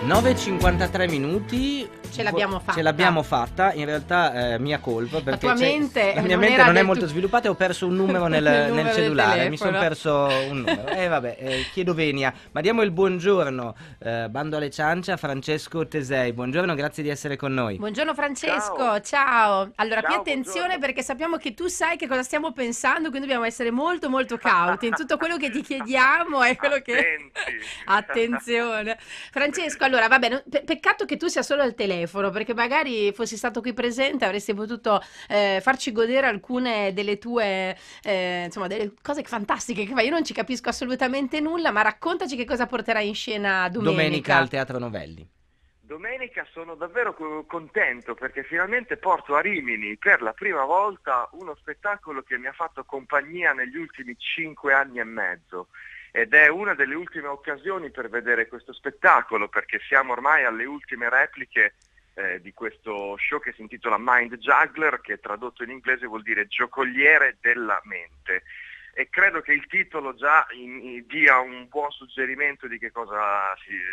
9:53 minuti. Ce l'abbiamo fatta. Ce l'abbiamo fatta, in realtà mia colpa, perché la mia mente non è molto sviluppata e ho perso un numero nel cellulare, mi sono perso un numero. Vabbè, chiedo venia, ma diamo il buongiorno, bando alle ciance, a Francesco Tesei. Buongiorno, grazie di essere con noi. Buongiorno Francesco, ciao. Allora, ciao, qui attenzione, buongiorno. perché sappiamo che tu sai che cosa stiamo pensando, quindi dobbiamo essere molto molto cauti in tutto quello che ti chiediamo. È quello che... Attenzione. Francesco, allora, vabbè, peccato che tu sia solo al telefono, perché magari fossi stato qui presente avresti potuto farci godere alcune delle tue, insomma, delle cose fantastiche che fai. Io non ci capisco assolutamente nulla, ma raccontaci che cosa porterai in scena Domenica al Teatro Novelli. Domenica sono davvero contento perché finalmente porto a Rimini per la prima volta uno spettacolo che mi ha fatto compagnia negli ultimi 5 anni e mezzo. Ed è una delle ultime occasioni per vedere questo spettacolo, perché siamo ormai alle ultime repliche di questo show che si intitola Mind Juggler, che tradotto in inglese vuol dire giocoliere della mente. E credo che il titolo già dia un buon suggerimento di che cosa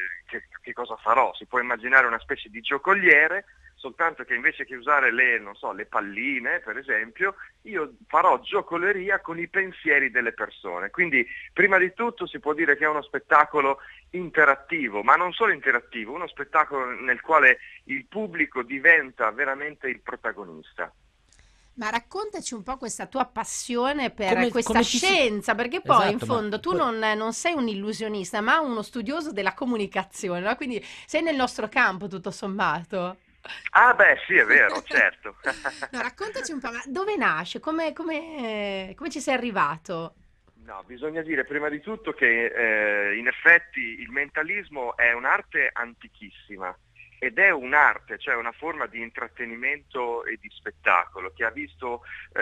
farò. Si può immaginare una specie di giocoliere, soltanto che invece che usare le palline, per esempio, io farò giocoleria con i pensieri delle persone. Quindi, prima di tutto, si può dire che è uno spettacolo interattivo, ma non solo interattivo, uno spettacolo nel quale il pubblico diventa veramente il protagonista. Ma raccontaci un po' questa tua passione per questa scienza, perché poi in fondo tu non sei un illusionista, ma uno studioso della comunicazione, no? Quindi sei nel nostro campo tutto sommato. Ah beh, sì, è vero, certo. No, raccontaci un po', ma dove nasce? Come ci sei arrivato? No, bisogna dire prima di tutto che in effetti il mentalismo è un'arte antichissima. Ed è un'arte, cioè una forma di intrattenimento e di spettacolo che ha visto,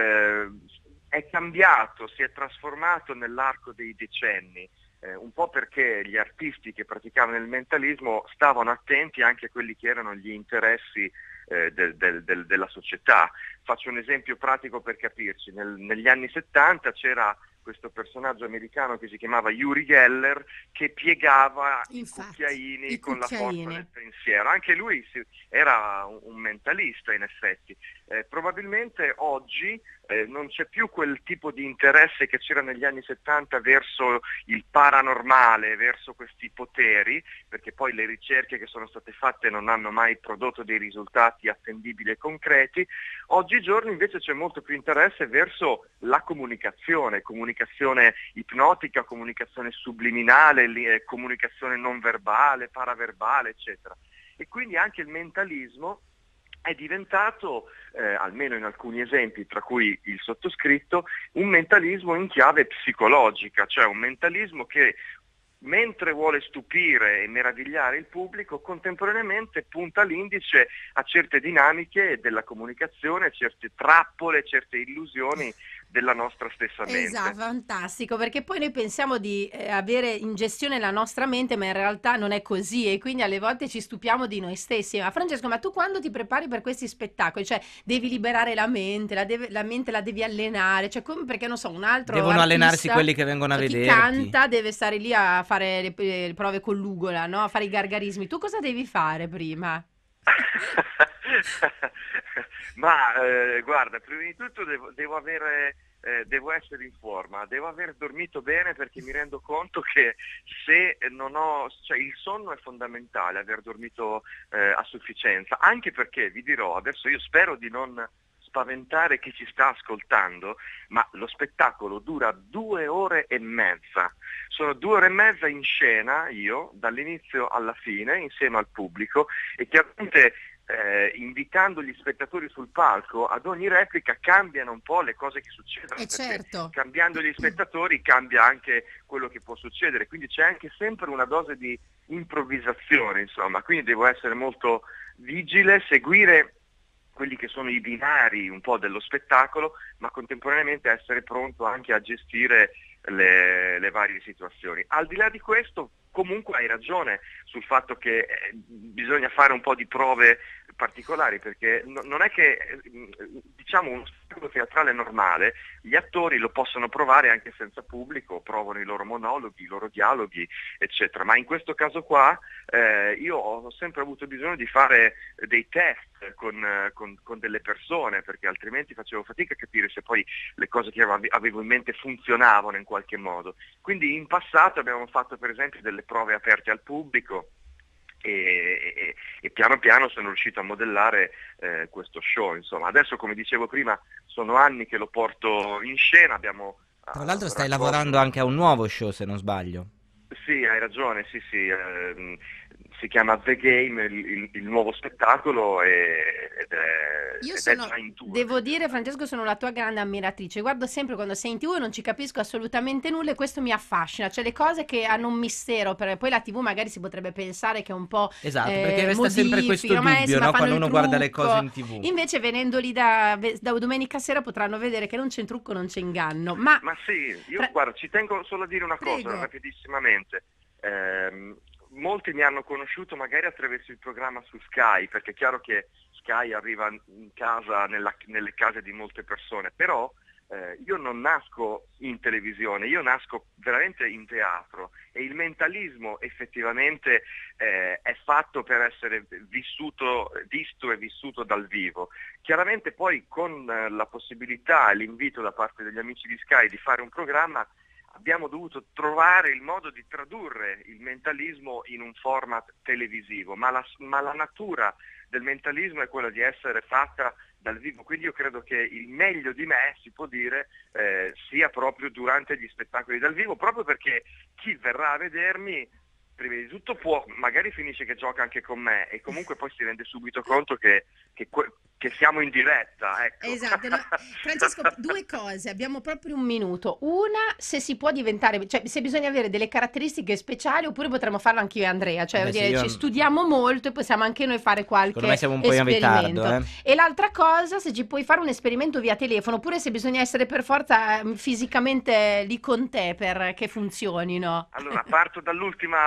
è cambiato, si è trasformato nell'arco dei decenni, un po' perché gli artisti che praticavano il mentalismo stavano attenti anche a quelli che erano gli interessi della società. Faccio un esempio pratico per capirci. Negli anni 70 c'era questo personaggio americano che si chiamava Uri Geller, che piegava i cucchiaini con la forza del pensiero. Anche lui era un mentalista, in effetti. Probabilmente oggi non c'è più quel tipo di interesse che c'era negli anni 70 verso il paranormale, verso questi poteri, perché poi le ricerche che sono state fatte non hanno mai prodotto dei risultati attendibili e concreti. Oggigiorno invece c'è molto più interesse verso la comunicazione ipnotica, comunicazione subliminale, comunicazione non verbale, paraverbale, eccetera. E quindi anche il mentalismo è diventato, almeno in alcuni esempi, tra cui il sottoscritto, un mentalismo in chiave psicologica, cioè un mentalismo che, mentre vuole stupire e meravigliare il pubblico, contemporaneamente punta l'indice a certe dinamiche della comunicazione, certe trappole, certe illusioni della nostra stessa mente. Esatto, fantastico, perché poi noi pensiamo di avere in gestione la nostra mente, ma in realtà non è così, e quindi alle volte ci stupiamo di noi stessi. Ma Francesco, ma tu quando ti prepari per questi spettacoli, cioè devi liberare la mente, la mente la devi allenare, cioè perché non so, un altro devono artista, allenarsi quelli che vengono a chi vederti. canta deve stare lì a fare le prove con l'ugola, no? A fare i gargarismi. Tu cosa devi fare prima? Ma guarda, prima di tutto devo essere in forma, devo aver dormito bene, perché mi rendo conto che se non ho, cioè il sonno è fondamentale, aver dormito a sufficienza, anche perché vi dirò, adesso io spero di non spaventare chi ci sta ascoltando, ma lo spettacolo dura 2 ore e mezza. Sono 2 ore e mezza in scena, io, dall'inizio alla fine, insieme al pubblico, e chiaramente invitando gli spettatori sul palco, ad ogni replica cambiano un po' le cose che succedono, certo. Cambiando gli spettatori cambia anche quello che può succedere, quindi c'è anche sempre una dose di improvvisazione, insomma, quindi devo essere molto vigile, seguire quelli che sono i binari un po' dello spettacolo, ma contemporaneamente essere pronto anche a gestire le varie situazioni. Al di là di questo, comunque hai ragione sul fatto che bisogna fare un po' di prove particolari, perché non è che, diciamo, uno spettacolo teatrale normale gli attori lo possono provare anche senza pubblico, provano i loro monologhi, i loro dialoghi, eccetera. Ma in questo caso qua io ho sempre avuto bisogno di fare dei test con delle persone, perché altrimenti facevo fatica a capire se poi le cose che avevo in mente funzionavano in qualche modo. Quindi in passato abbiamo fatto per esempio delle prove aperte al pubblico, e piano piano sono riuscito a modellare questo show. Insomma, adesso, come dicevo prima, sono anni che lo porto in scena. Tra l'altro stai lavorando anche a un nuovo show, se non sbaglio. Sì, hai ragione, sì, si chiama The Game, il nuovo spettacolo, ed è già in tour. Devo dire, Francesco, sono la tua grande ammiratrice. Guardo sempre quando sei in TV e non ci capisco assolutamente nulla, e questo mi affascina. Cioè, le cose che hanno un mistero, perché poi la TV magari si potrebbe pensare che è un po' esatto, perché resta sempre questo dubbio, no? Quando uno guarda le cose in TV. Invece, venendo lì da domenica sera, potranno vedere che non c'è trucco, non c'è inganno. Ma sì, io guarda, ci tengo solo a dire una cosa rapidissimamente. Molti mi hanno conosciuto magari attraverso il programma su Sky, perché è chiaro che Sky arriva in casa, nelle case di molte persone, però io non nasco in televisione, io nasco veramente in teatro, e il mentalismo effettivamente è fatto per essere visto e vissuto dal vivo. Chiaramente poi con la possibilità e l'invito da parte degli amici di Sky di fare un programma, abbiamo dovuto trovare il modo di tradurre il mentalismo in un format televisivo, ma la natura del mentalismo è quella di essere fatta dal vivo, quindi io credo che il meglio di me, si può dire, sia proprio durante gli spettacoli dal vivo, proprio perché chi verrà a vedermi, prima di tutto magari finisce che gioca anche con me, e comunque poi si rende subito conto che siamo in diretta, ecco. Esatto. No, Francesco, due cose, abbiamo proprio un minuto. Una, se si può diventare, cioè se bisogna avere delle caratteristiche speciali, oppure potremmo farlo anche io e Andrea, cioè ci studiamo molto e possiamo anche noi fare qualche me siamo un po' in ritardo, E l'altra cosa, se ci puoi fare un esperimento via telefono, oppure se bisogna essere per forza fisicamente lì con te per che funzionino. Allora, parto dall'ultima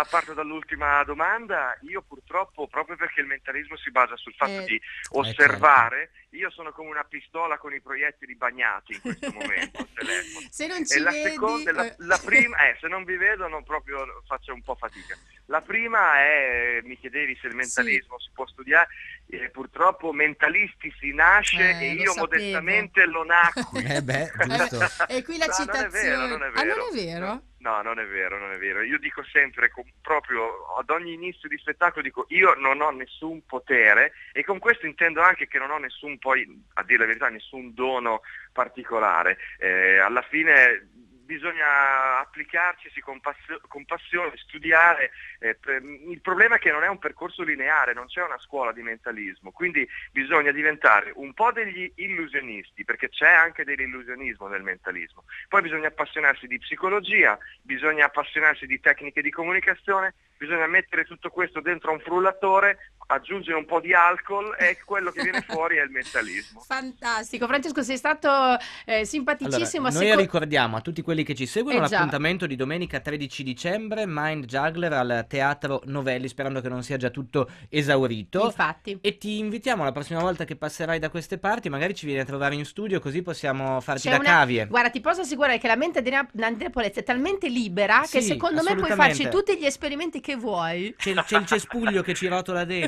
domanda. Io purtroppo, proprio perché il mentalismo si basa sul fatto di osservare, io sono come una pistola con i proiettili bagnati in questo momento al telefono. Se non ci vedi... la prima se non vi vedo proprio faccio un po' fatica. La prima è, mi chiedevi se il mentalismo si può studiare, purtroppo mentalisti si nasce, e io modestamente lo nacqui. Giusto. E qui la citazione. Non è vero. Non è vero? No, non è vero. Io dico sempre, proprio ad ogni inizio di spettacolo, dico: io non ho nessun potere, e con questo intendo anche che non ho nessun, poi a dire la verità, nessun dono particolare. Alla fine bisogna applicarci con passione, studiare. Il problema è che non è un percorso lineare, non c'è una scuola di mentalismo, quindi bisogna diventare un po' degli illusionisti, perché c'è anche dell'illusionismo nel mentalismo. Poi bisogna appassionarsi di psicologia, bisogna appassionarsi di tecniche di comunicazione, bisogna mettere tutto questo dentro un frullatore, aggiungere un po' di alcol, e quello che viene fuori è il mentalismo. Fantastico. Francesco, sei stato simpaticissimo. Allora, noi ricordiamo a tutti quelli che ci seguono l'appuntamento di domenica 13 dicembre, Mind Juggler al Teatro Novelli, sperando che non sia già tutto esaurito. Infatti. E ti invitiamo la prossima volta che passerai da queste parti, magari ci vieni a trovare in studio, così possiamo farci da cavie. Guarda, ti posso assicurare che la mente di Andrea Polezzi è talmente libera che secondo me puoi farci tutti gli esperimenti che vuoi. C'è il cespuglio che ci rotola dentro.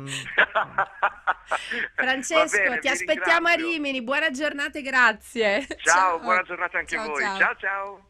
Francesco, bene, ti aspettiamo a Rimini. Buona giornata e grazie. Ciao, buona giornata anche a voi. Ciao.